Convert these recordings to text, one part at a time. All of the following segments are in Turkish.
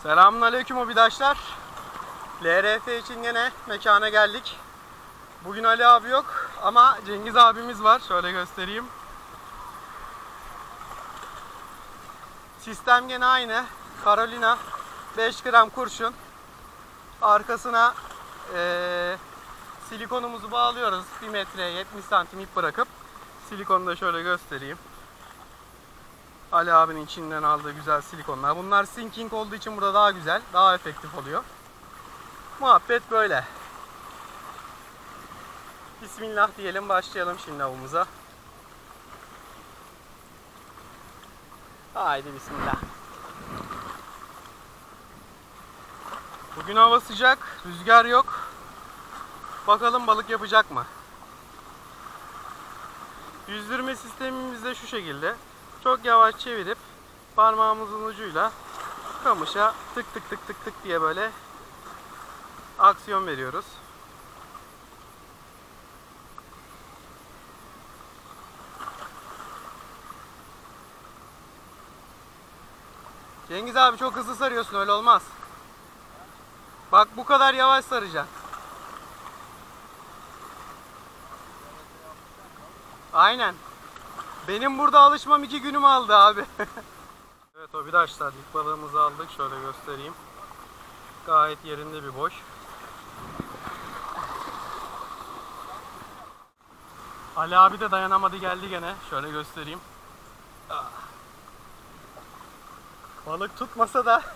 Selamünaleyküm obidaşlar. LRF için gene mekana geldik. Bugün Ali abi yok ama Cengiz abimiz var. Şöyle göstereyim. Sistem gene aynı. Carolina 5 gram kurşun. Arkasına silikonumuzu bağlıyoruz. 1 metreye 70 santim ip bırakıp silikonu da şöyle göstereyim. Ali abinin içinden aldığı güzel silikonlar. Bunlar sinking olduğu için burada daha güzel, daha efektif oluyor. Muhabbet böyle. Bismillah diyelim, başlayalım şimdi avımıza. Haydi bismillah. Bugün hava sıcak, rüzgar yok. Bakalım balık yapacak mı? Yüzdürme sistemimiz de şu şekilde. Çok yavaş çevirip parmağımızın ucuyla kamışa tık tık tık tık tık diye böyle aksiyon veriyoruz. Cengiz abi çok hızlı sarıyorsun, öyle olmaz. Bak bu kadar yavaş saracaksın. Aynen. Benim burada alışmam 2 günümü aldı abi. Evet obidaşlar, ilk balığımızı aldık. Şöyle göstereyim. Gayet yerinde bir boy. Ali abi de dayanamadı, geldi gene. Şöyle göstereyim. Balık tutmasa da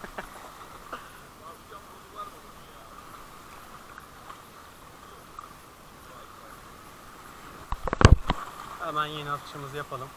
hemen yeni atışımızı yapalım.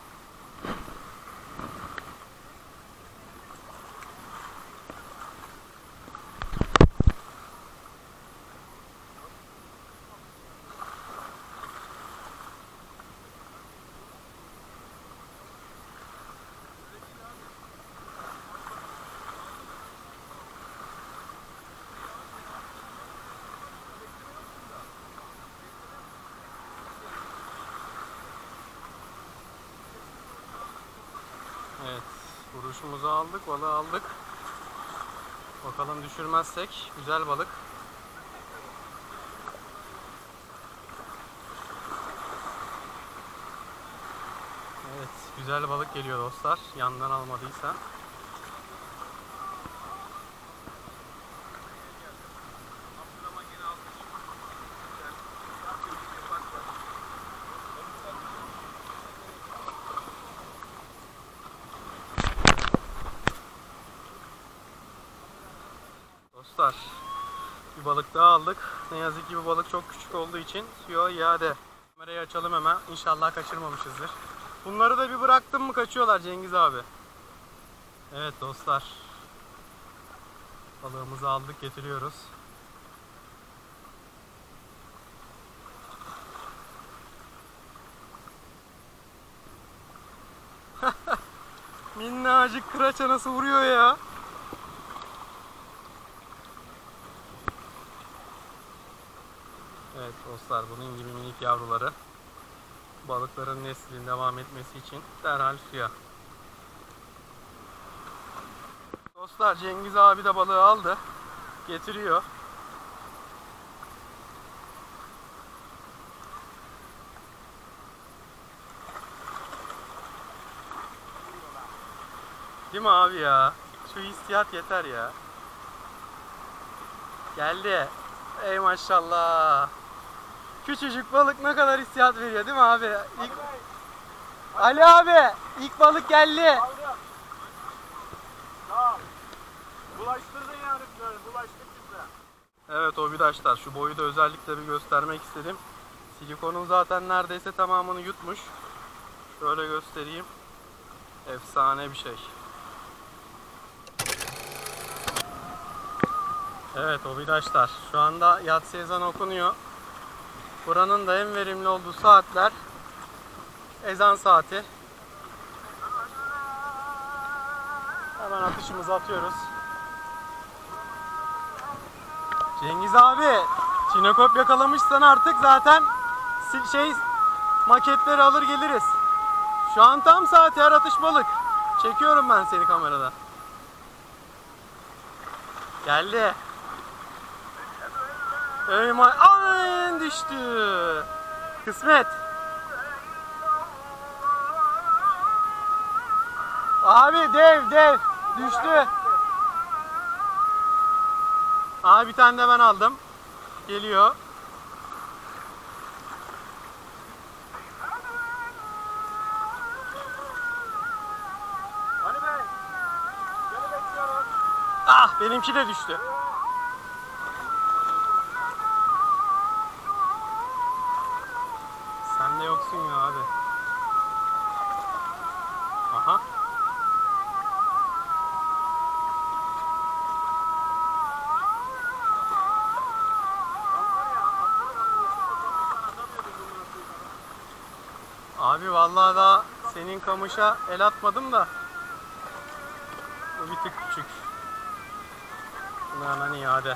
Evet, vuruşumuzu aldık, balığı aldık. Bakalım düşürmezsek güzel balık. Evet, güzel balık geliyor dostlar. Yandan almadıysa. Dostlar, bir balık daha aldık. Ne yazık ki bu balık çok küçük olduğu için suya iade. Kamerayı açalım hemen. İnşallah kaçırmamışızdır. Bunları da bir bıraktım mı kaçıyorlar Cengiz abi. Evet dostlar, balığımızı aldık, getiriyoruz. Minnacık kıraça nasıl vuruyor ya. Evet dostlar, bunun gibi minik yavruları balıkların neslinin devam etmesi için derhal suya. Dostlar, Cengiz abi de balığı aldı, getiriyor. Değil mi abi ya? Şu hissiyat yeter ya. Geldi. Ey maşallah. Küçücük balık ne kadar hissiyat veriyor değil mi abi? Ali abi, ilk balık geldi. Tamam. Bulaştırdın yani, bulaştık bize. Evet obidaşlar, şu boyu da özellikle bir göstermek istedim. Silikonun zaten neredeyse tamamını yutmuş. Şöyle göstereyim. Efsane bir şey. Evet obidaşlar, şu anda yatsı ezanı okunuyor. Buranın da en verimli olduğu saatler ezan saati. Hemen atışımızı atıyoruz. Cengiz abi, çinekop yakalamışsan artık zaten maketleri alır geliriz. Şu an tam saati, her atış balık. Çekiyorum ben seni kamerada. Geldi. Eyvah. Aman düştü. Kısmet. Abi dev düştü. Abi bir tane de ben aldım. Geliyor. Hadi be. Seni bekliyorum. Ah benimki de düştü. Sen de yoksun ya abi. Aha. Abi vallahi daha senin kamışa el atmadım da bu bir tık küçük. Bunu hemen iade.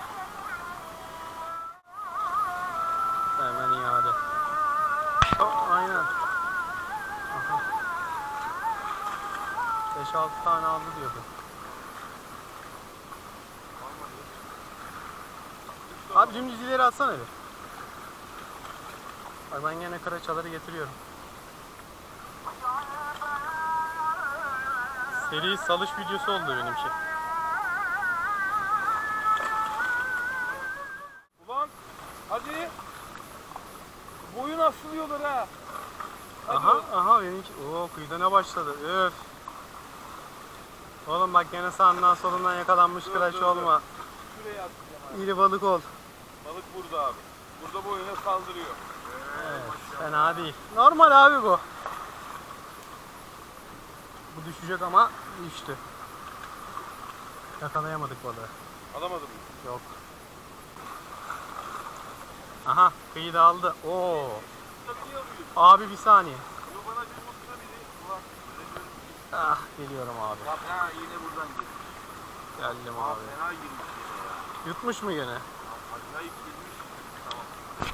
Hemen iade. Oh, aynen. Aha. 5-6 tane aldı diyordu. Abi dümdüz ileri atsana bir. Bak ben gene karaçaları getiriyorum. Seri salış videosu oldu benimki. Ulan hadi. Boyun asılıyorlar ha. Hadi. Aha benimki. Oo kıyıda ne başladı? Öf. Oğlum bak gene sağından solundan yakalanmış kıraç olma. Şuraya atacağım abi. İri balık ol. Balık burada abi. Burada boyuna saldırıyor. Evet, fena değil. Normal abi bu. Bu düşecek ama düştü. Yakalayamadık balığı. Alamadım mı? Yok. Aha kıyı da aldı. Oo. Takıyor muyuz? Abi bir saniye. Bu bana bir mutlu biri. Ulan. Ah geliyorum abi. Bak ha yine buradan girmiş. Geldim Abi abi. fena girmiş yine ya. Yutmuş mu gene? Acayip girmiş. Tamam.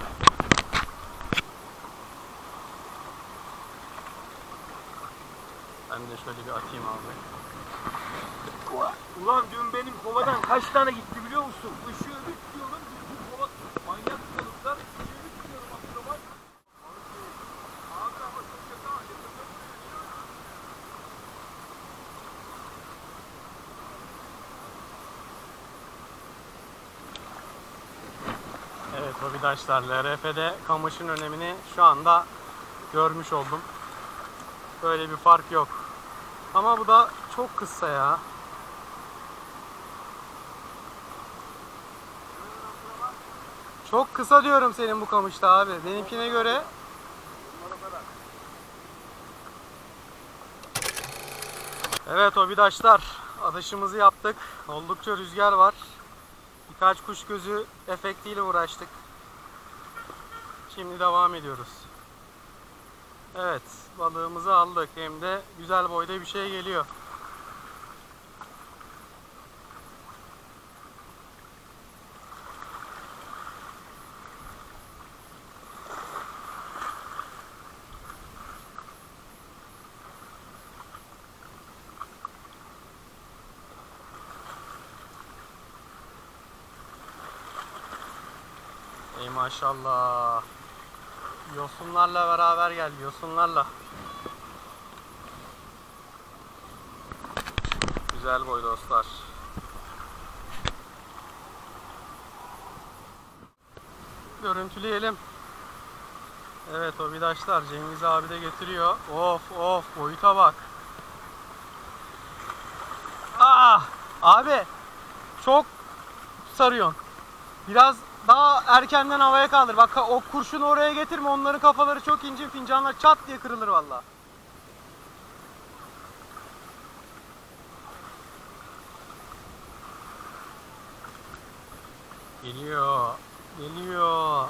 Ben de şöyle bir atayım abi. Ulan dün benim kovadan kaç tane gitti biliyor musun? Işığı tutuyorum. Bu kova manyak balıklar. Işığı tutuyorum akrobat. Abi ama çok kötü. Evet hobidaşlar, LRF'de kamışın önemini şu anda görmüş oldum. Böyle bir fark yok. Ama bu da çok kısa ya. Çok kısa diyorum senin bu kamışta abi. Benimkine göre. Evet hobidaşlar, atışımızı yaptık. Oldukça rüzgar var. Birkaç kuş gözü efektiyle uğraştık. Şimdi devam ediyoruz. Evet, balığımızı aldık. Hem de güzel boyda bir şey geliyor. Ey maşallah. Yosunlarla beraber geldi, yosunlarla. Güzel boy dostlar. Görüntüleyelim. Evet hobidaşlar, Cengiz abi de getiriyor. Of boyuta bak. Ah abi çok sarıyorsun. Biraz daha erkenden havaya kaldır. Bak o kurşunu oraya getirme. Onların kafaları çok ince, fincanlar çat diye kırılır vallahi. Geliyor. Geliyor.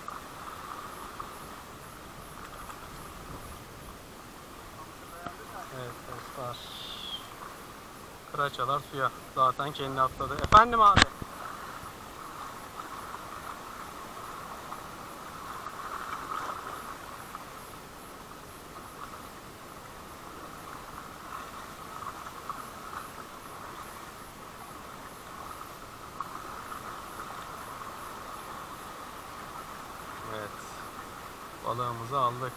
Evet dostlar. Kıraçalar suya. Zaten kendi atladı. Efendim abi. Balığımızı aldık.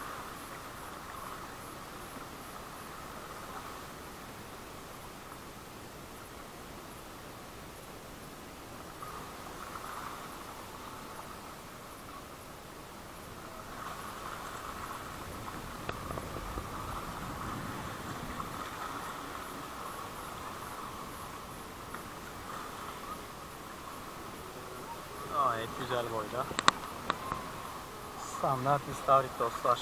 Gayet güzel boyda. Standart istavrit dostlar.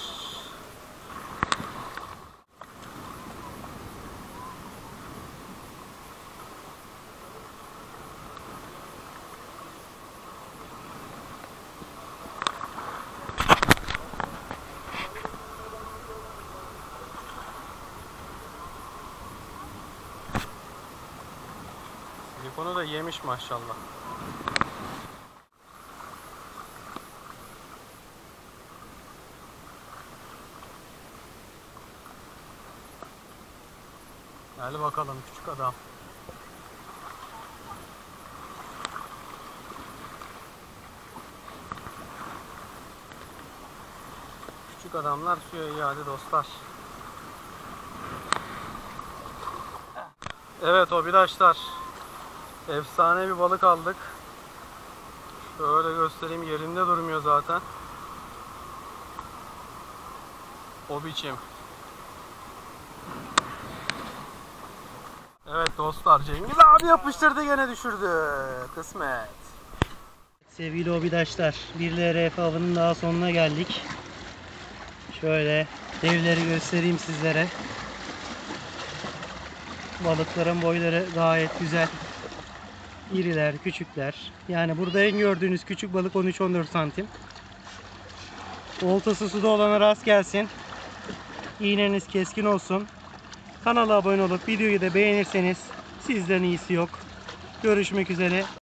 Silikonu da yemiş maşallah. Hadi bakalım küçük adam. Küçük adamlar suya iyi hadi dostlar. Evet obidaşlar. Efsane bir balık aldık. Şöyle göstereyim, yerinde durmuyor zaten. O biçim. Evet dostlar, Cengiz abi yapıştırdı, gene düşürdü. Kısmet. Sevgili obidaşlar, bir LRF avının daha sonuna geldik. Şöyle devleri göstereyim sizlere. Balıkların boyları gayet güzel. İriler, küçükler. Yani burada en gördüğünüz küçük balık 13-14 santim. Oltası suda olana rast gelsin. İğneniz keskin olsun. Kanala abone olup videoyu da beğenirseniz sizden iyisi yok. Görüşmek üzere.